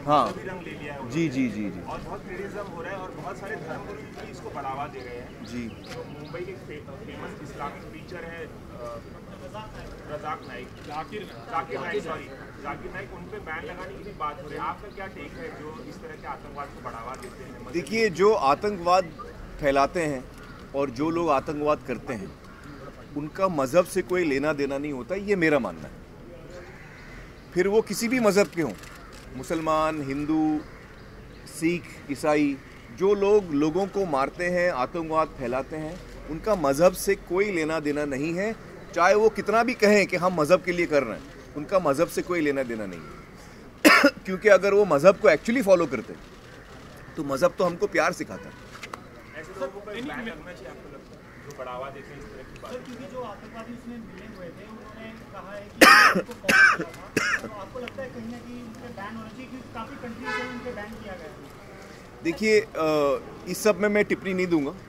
हाँ रंग ले लिया है। जी जी जी जी। और बहुत टेररिज्म हो रहा है और बहुत सारे धर्मगुरु भी इसको बढ़ावा दे रहे हैं जी। तो मुंबई के फेमस इस्लामिक टीचर है जाकिर नाइक, उन पे बैन लगाने की भी बात हो रही है। आपका क्या टेक है जो इस तरह के आतंकवाद को बढ़ावा देते हैं? देखिए, जो आतंकवाद फैलाते हैं और जो लोग आतंकवाद करते हैं उनका मज़हब से कोई लेना देना नहीं होता, ये मेरा मानना है। फिर वो किसी भी मज़हब के हों, मुसलमान, हिंदू, सिख, ईसाई, जो लोग लोगों को मारते हैं, आतंकवाद फैलाते हैं, उनका मज़हब से कोई लेना देना नहीं है। चाहे वो कितना भी कहें कि हम मज़हब के लिए कर रहे हैं, उनका मज़हब से कोई लेना देना नहीं है। क्योंकि अगर वो मज़हब को एक्चुअली फॉलो करते तो मज़हब तो हमको प्यार सिखाता है। ऐसे लोगों को बैन लगना चाहिए आपको लगता है जो बढ़ावा देते हैं इस तरह की बात? क्योंकि जो आतंकवादी उसमें मिले हुए थे उन्होंने कहा है कि उनको फॉलो किया था, तो आपको लगता है कहीं ना कहीं उनके बैन होना चाहिए क्योंकि काफ़ी कंट्रीज में उनके बैन किया गया है? देखिए, इस सब में मैं टिप्पणी नहीं दूंगा।